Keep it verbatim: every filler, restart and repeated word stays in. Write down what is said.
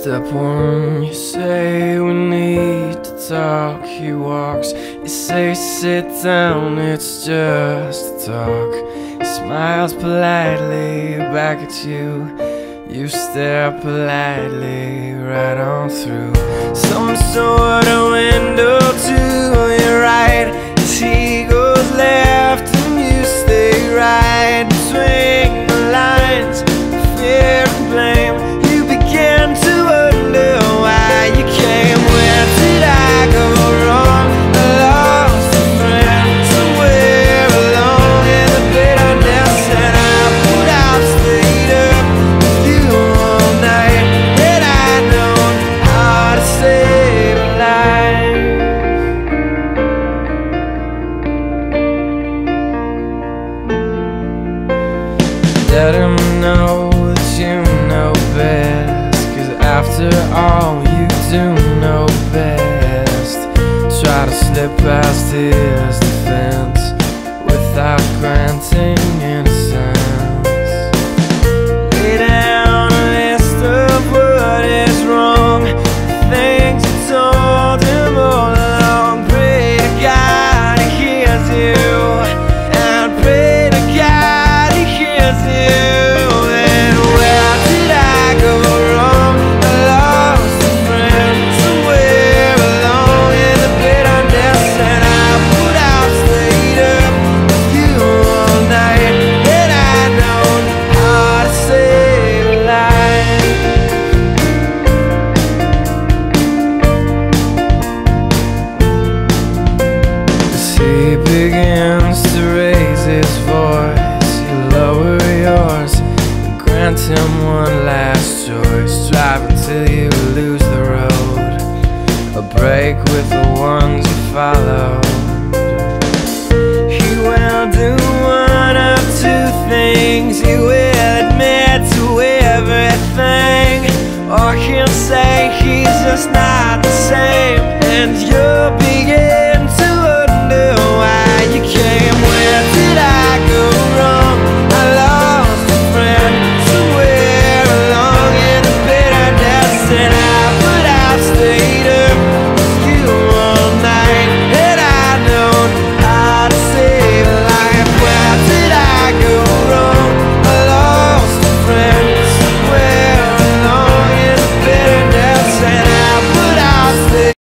Step one, you say we need to talk. He walks, you say sit down, it's just a talk. He smiles politely back at you. You stare politely right on through some sort of window to your right. As he goes left and you stay right between the lines, fear and blame. You begin to wonder why you came. Where did I go wrong? I lost a friend somewhere alone in the bitterness, and I put out, stayed up with you all night. Had I known how to save a life. Let him know that you know best, 'cause after all you do know best. Try to slip past his defense without granting innocence. Lay down a list of what is wrong, the things you told him all along. Pray to God he hears you, and pray to God he hears you. And where did I go wrong? I lost a friend somewhere alone in the bitterness, and I put out, stayed up with you all night. Had I known how to save a life. As he begins to raise his voice, you lower yours and grant him one last choice. Drive until you lose the road, a break with the ones you followed. He will do one of two things. He will admit to everything, or he'll say he's just not the same, and you'll begin